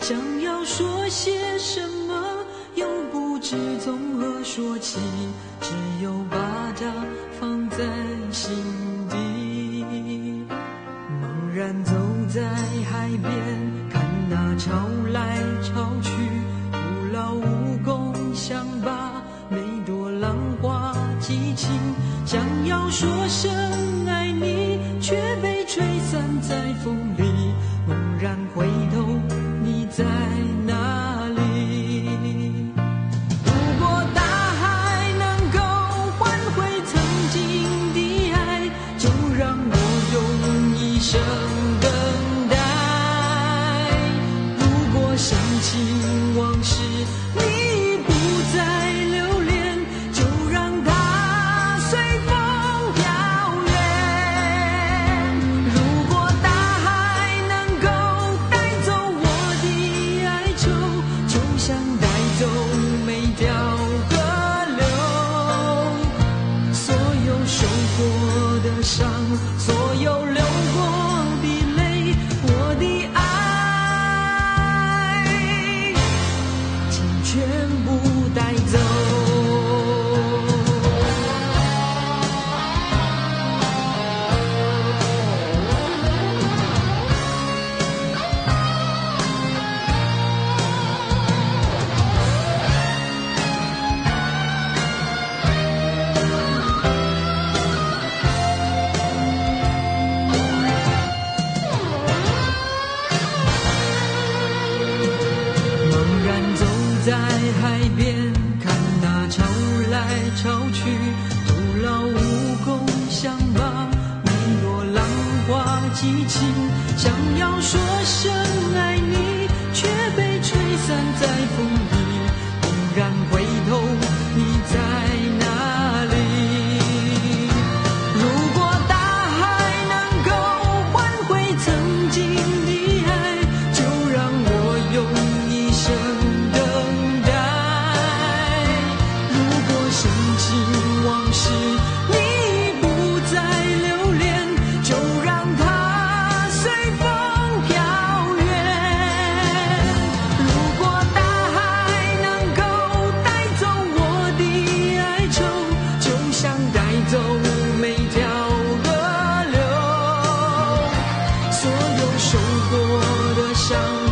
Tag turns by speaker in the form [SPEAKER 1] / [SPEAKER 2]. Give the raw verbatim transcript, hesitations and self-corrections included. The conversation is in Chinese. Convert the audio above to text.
[SPEAKER 1] 想要说些什么，又不知从何说起，只有把它放在心底。茫然走在海边，看那潮来潮去，徒劳无功，想把每朵浪花记清。想要说声爱你，却被吹散在风里。猛然回头，你在哪里？如果大海能够换回曾经的爱，就让我用一生等待。如果想起往事，你不再留恋，就让它随风飘远。如果大海能够带走我的哀愁，就像带走每条河流。所有受过的伤，所有流过的泪，我的爱请全部带走。茫然走在海边，看那潮来潮去，徒劳无功，想把每朵浪花记清。想要说声爱你，却被吹散在风里。猛然回头，你在哪里？如果大海能够换回曾经的爱，就让我用一生等待。如果想起往事，你不再留恋，就让它随风飘远。如果大海能够带走我的哀愁，就像带走每条河流。所有受过的伤，